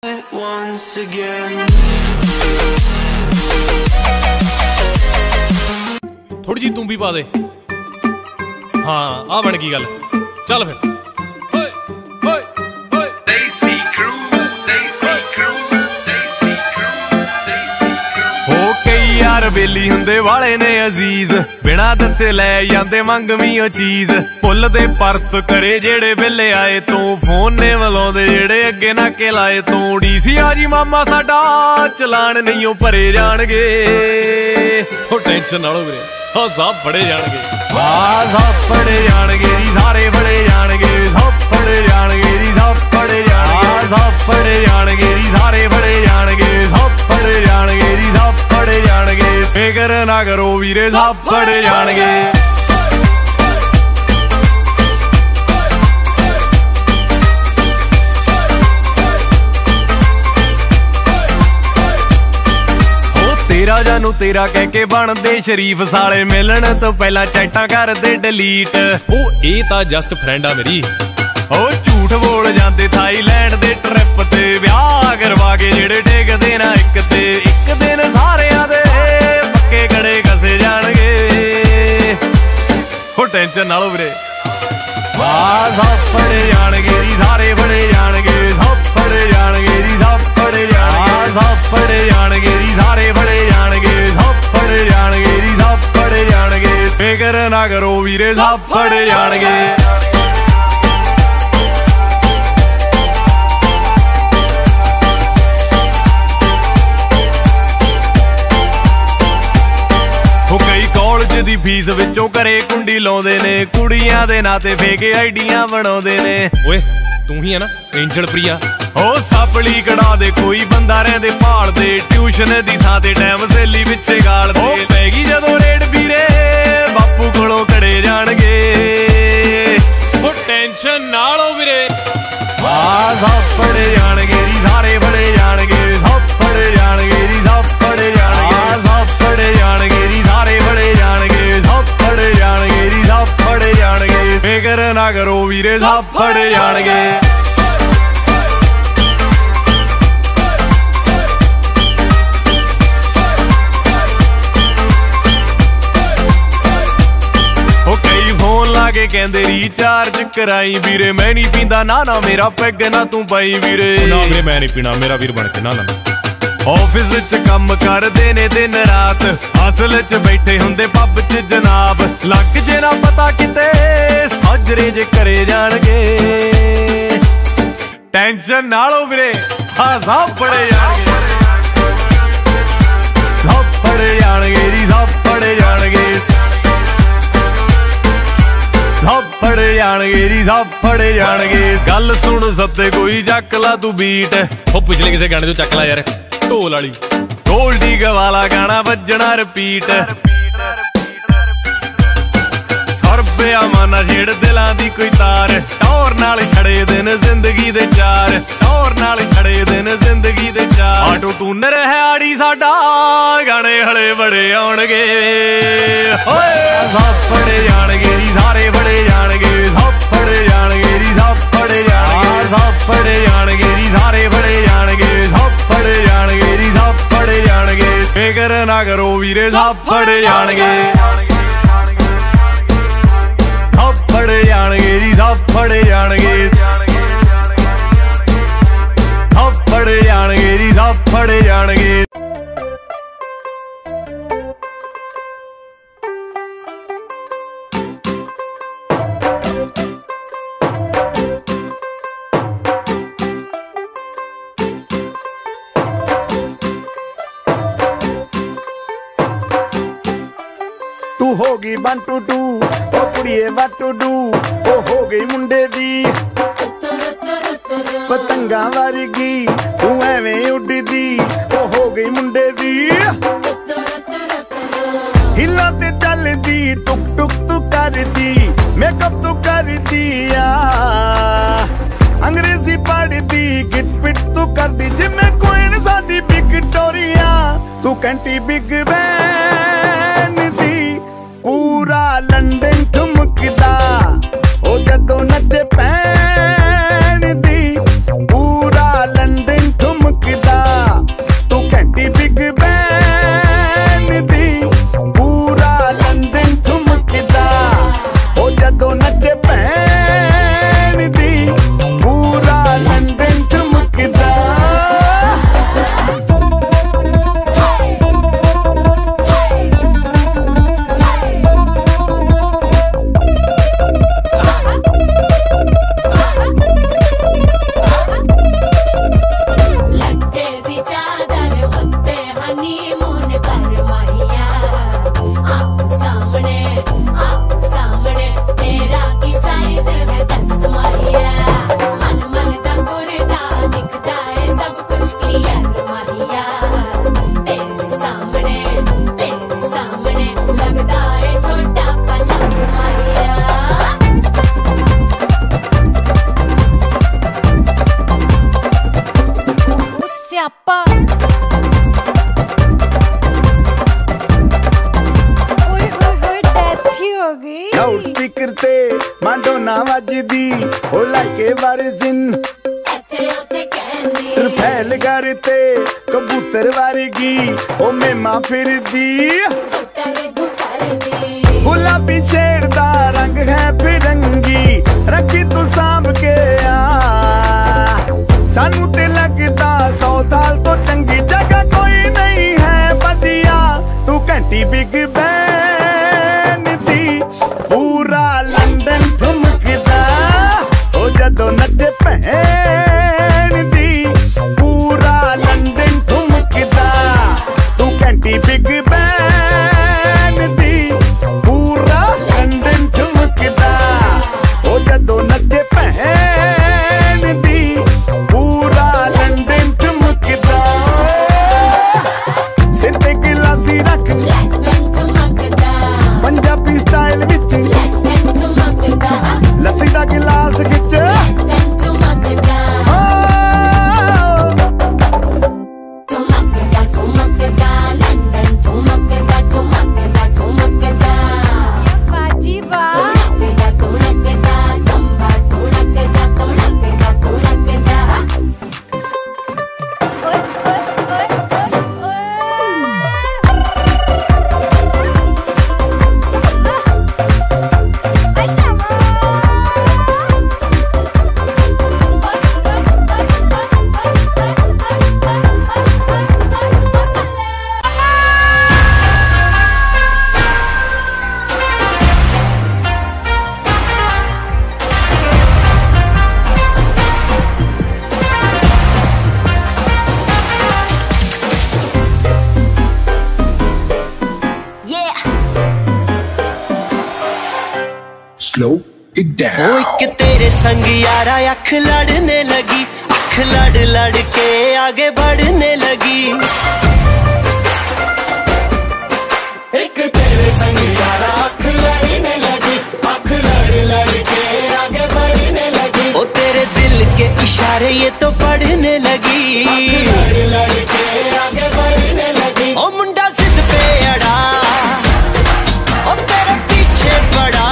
once again। थोड़ी जी तू भी पा दे। हाँ आ बन गई गल, चल फिर। यार बेली हुंदे वाले ने अजीज, बिना दसे लै जांदे मंगवी ओ चीज। भुल दे परस करे जेड़े बेले आए तू, फोन ने बुलाउंदे जेड़े अगे नाके लाए तू। डीसी आ जी मामा साडा चलान नहीं ओ भरे जाणगे। ओ टेंशन ना लो वीरे, ओ सब फड़े जाणगे। हाँ सब फड़े जाणगे जी, सारे फड़े जाणगे। सब फड़े जाणगे जी, सब फड़े जाणगे। सब फड़े जाणगे जी, सारे फड़े जाणगे। सब फड़े जाणगे जी, सब फड़े जाणगे। फिकर ना करो वीरे, सब फड़े जाणगे। तेरा जानू तेरा कह के बनदे शरीफ साले, मिलन तो पहला चैटा कर दे डिलीट। ओ ये तां जस्ट फ्रेंड आ मेरी। ओ झूठ बोल जांदे थाईलैंड दे ट्रिप ते, ब्याह करवा के जेड़े टेकदे ना इक ते। इक दिन सारेयां दे पक्के कड़े कसे जाणगे। ओ टेंशन ना लो वीरे, हाँ सब फड़े जाणगे जी, सारे फड़े जाणगे। सब फड़े जाणगे जी, सब फड़े जाणगे। सब फड़े जाणगे जी, सारे फड़े जाणगे। सब फड़े जाणगे जी, सब फड़े जाणगे। फिकर ना करो वीरे, सब फड़े जाणगे। कॉलेज दी फीस विचों घरे कुंडी लाउंदे ने, कुड़ियां दे नाते फेक आईडियां बनाउंदे ने। ओए तू ही है ना एंजल प्रिया। ओ सापली कड़ा दे कोई बंदा रहिंदे भाल दे, ट्यूशन दी थां ते टाइम सहेली विचे गाल दे। ओ पैगी जदों रेड वीरे, बापू कोलों कड़े जाणगे। ओ टेंशन ना लो वीरे, हाँ सब फड़े जाणगे जी, सारे फड़े जाणगे। सब फड़े जाणगे जी, सब फड़े जाणगे। सब फड़े जाणगे जी, सारे फड़े जाणगे। सब फड़े जाणगे जी, सब फड़े जाणगे। फिकर ना करो वीरे, सब फड़े जाणगे। के कहंदे रिचार्ज कराई वीरे, मैं नहीं पींदा ना ना मेरा पैग ना तू पाई वीरे। ना वीरे मैं नहीं पीना, मेरा वीर बन के ना ना। ऑफिस च कम करदे ने दिन रात, असल च बैठे हुंदे पब च जनाब। लग जे ना पता किते साजरे जे करे जाणगे। टेंशन ना लो वीरे, हाँ सब फड़े जाणगे। सब फड़े जाणगे जी, सब फड़े जाणगे। सब फड़े जाणगे जी, सब फड़े जाणगे। गल सुन सत्ते कोई चक ला तू बीट। ओ पिछले किसे गाने चो चक ला यार, ढोल वाली। गोल्डी गवाला गाना वजना रिपीट। 100 रुपया माना छेड़ दिलां दी कोई तार, टौर नाल छड़े दिन जिंदगी दे चार। टौर नाल छड़े दिन जिंदगी दे चार। आटो टूनर है आड़ी साडा, गाने हले बड़े आउणगे। सब फड़े जाणगे जी, सारे फड़े जाणगे। सब फड़े जाणगे जी, सब फड़े जाणगे। सब फड़े जाणगे जी, सारे फड़े जाणगे। सब फड़े जाणगे जी, सब फड़े जाणगे। फिकर ना करो वीरे, सब फड़े जाणगे। सब फड़े जाणगे जी, सब फड़े जाणगे। सब फड़े जाणगे जी, सब फड़े जाणगे। तू हो गई 1 2 2, ओ कुड़िए what to do। ओ हो गई मुंडे दी पतंगा वर्गी, तू एवें उड़दी। ओ हो गई मुंडे दी हिला ते चलदी, टुक टुक तू करदी, मेकअप तू करदी आ। अंग्रेजी पढ़दी, गिट पिट तू करदी, जिमें कोइन साडी विक्टोरिया। तू कैंटी बिग बैन दी, पूरा लंडन ठुमकदा। ओ जदों नचे पैन दी, पूरा लंडन ठुम सियापा। ओए होए डेथ ही हो गई। लाउड स्पीकर ते माडोना वजदी ओ लाइके वारिजिन फैल करते कबूतर वारगी ओ मेमा फिरदी गुलाबी शेर दा रंग है फिरंगी रखी तू सांभ के आ सानू ते लगदा 100 साल तो चंगी जगह कोई नहीं है बदिया तू घंटी बिग बैन दी पूरा लंदन ठुमकदा ओ जदों नचे भैन दी पूरा लंदन ठुमकदा तू घंटी बिग बैन दी पूरा लंदन ठुमकदा ओ जदों नचे भैन दी पूरा लंदन ठुमकदा सिर ते गिलासी रख पंजाबी स्टाइल विच लस्सी दा गिलास खिच Slow it down. ओ एक तेरे संग यारा अख लड़ने लगी, अख लड़ लड़ के आगे बढ़ने लगी। एक तेरे संग यारा अख लड़ने लगी, अख लड़ लड़ के आगे बढ़ने लगी। ओ तेरे दिल के इशारे ये तो पढ़ने लगी, लड़ लड़ के आगे बढ़ने लगी। ओ मुंडा जिद पे अड़ा, ओ तेरे पीछे पड़ा।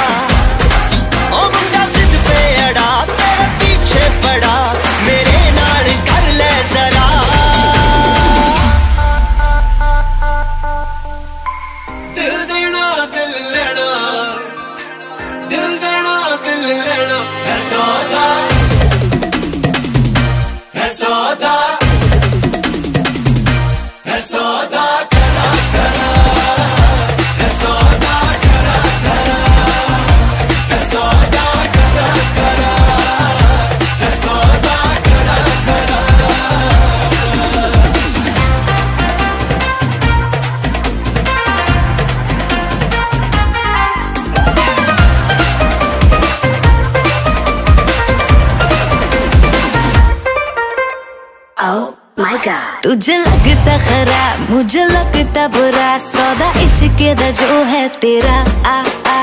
मेरे नाल कर ले जरा दिल देना दिल लेना, दिल देना दिल लेना है सौदा, है सौदा, है सौदा करा करा, है सौदा करा करा, है सौदा करा करा। तुझे लगता खराब मुझे लगता बुरा, सौदा इश्क दा जो है तेरा आ आ।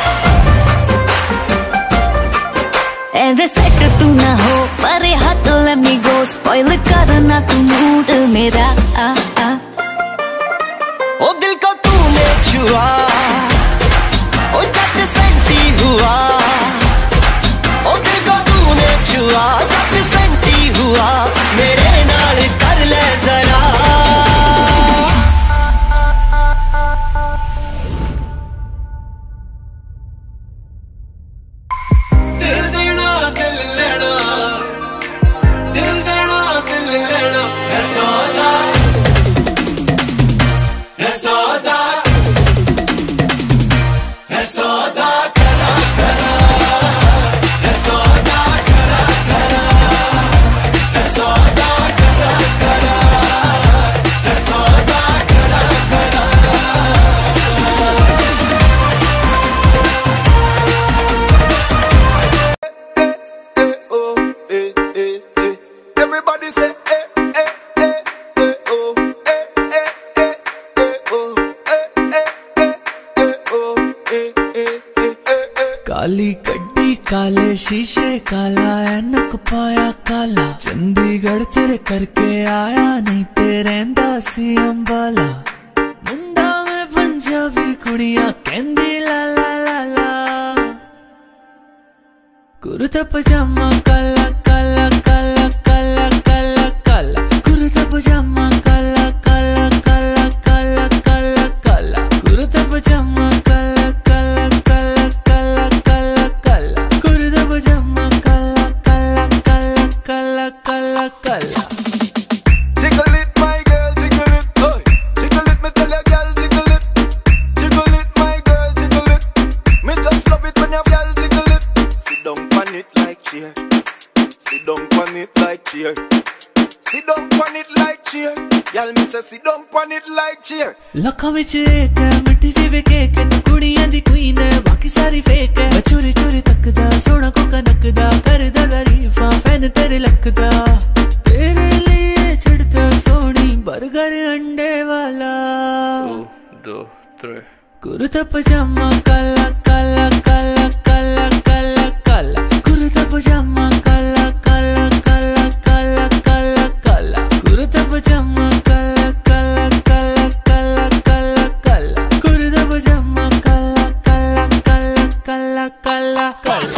एवे सेट तू ना हो पर हाथ let me go, स्पॉइल करना तू मूड मेरा आ आ। ओ दिल को तूने छुआ, ओ जट सेंटी हुआ। ओ दिल को तूने छुआ, जट सेंटी हुआ। मेरे नाल कर ले जरा दिल देना दिल लेना, दिल देना दिल लेना है सौदा, है सौदा, है सौदा करा करा, है सौदा करा करा, है सौदा करा करा, है सौदा करा करा। Everybody say काली गड्डी काले शीशे काला ऐनक पाया काला, चंडीगढ़ तेरे करके आया नहीं तेरे सी अंबाला। मुंडा में पंजाबी कुड़ियां कहंदी ला ला ला ला, कुर्ता पजामा काला काला काला काला काला काला, कुर्ता पजामा काला काला काला काला काला काला, कुर्ता पजामा काला काला काला काला काला काला, कुर्ता पजामा काला काला काला काला काला काला। Jiggle it, my girl, jiggle it, hey. Jiggle it, me tell ya, girl, jiggle it. Jiggle it, my girl, jiggle it. Me just love it when your girl jiggle it. Sit down on it like chair. Sit down on it like chair. Sit down on it like chair. Girl, me say sit down on it like chair. लखा विच एक है मिठी सी वे cake है, तू कुड़ियां दी queen है बाकी सारी फेक है। मैं चोरी चोरी तकदा सोना को कनकदा, करदा तारीफां फैन तेरे लकदा। तेरे लिए छिड़ता सोनी बर्गर अंडे वाला। 1 2 3 कुर्ता पजामा काला काला काला काला काला काला, कुर्ता पजामा काला काला काला काला काला काला, कुर्ता पजामा काला काला काला काला काला काला, कुर्ता पजामा काला काला काला काला काला काला।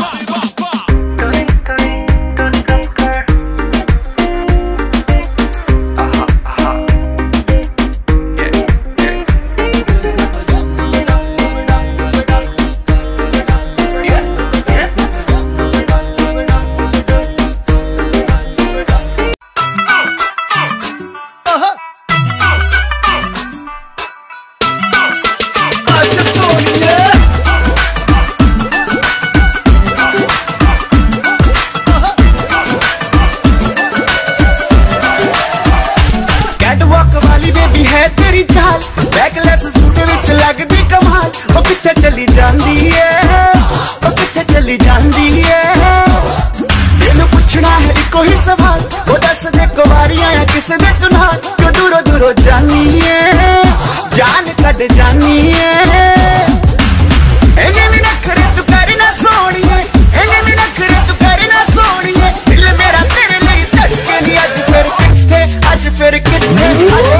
जान कद जानी है एने भी नखरे तू करना सोनिए, एने भी नखरे तू करना सोनिए। दिल मेरा तेरे लिए धड़के नहीं, अज फिर किथे